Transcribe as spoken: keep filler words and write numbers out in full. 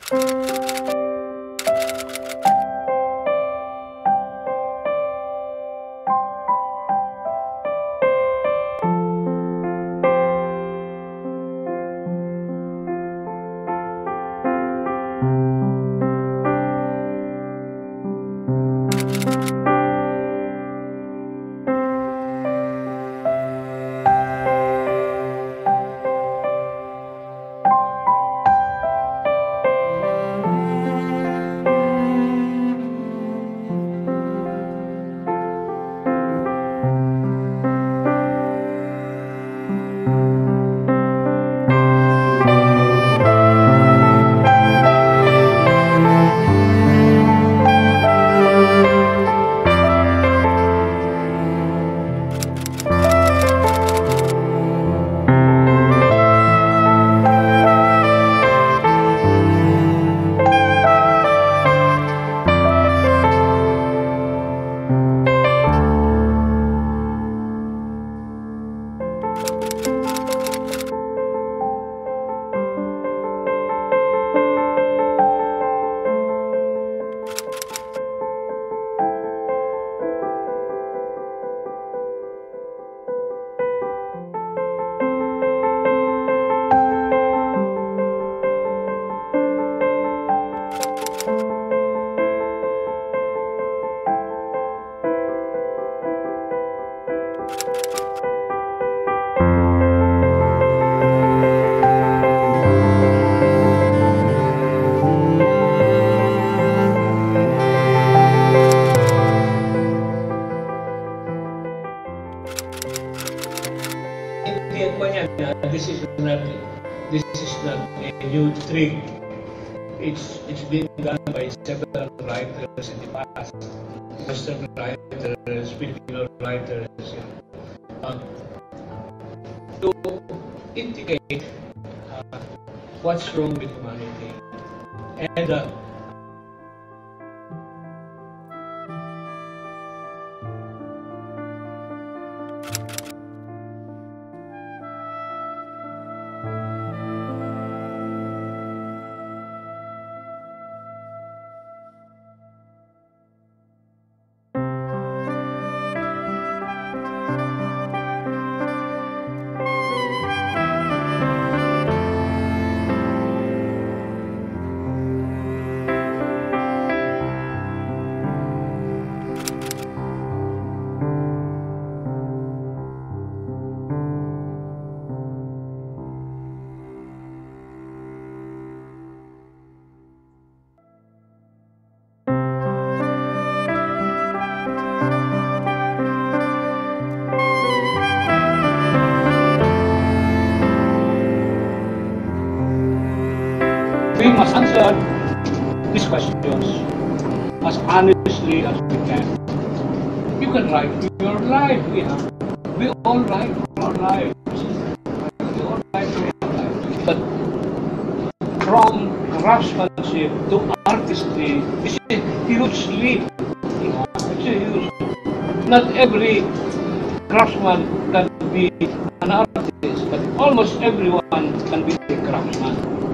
This is not this is not a new trick. It's it's been done by several writers in the past, Western writers, Filipino writers, you know, uh, to indicate uh, what's wrong with humanity. And uh, we must answer these questions as honestly as we can. You can write your life, you know. We all write our lives. We all write our lives. But from craftsmanship to artistry is a huge leap. You know, it's a huge. Not every craftsman can be an artist, but almost everyone can be a craftsman.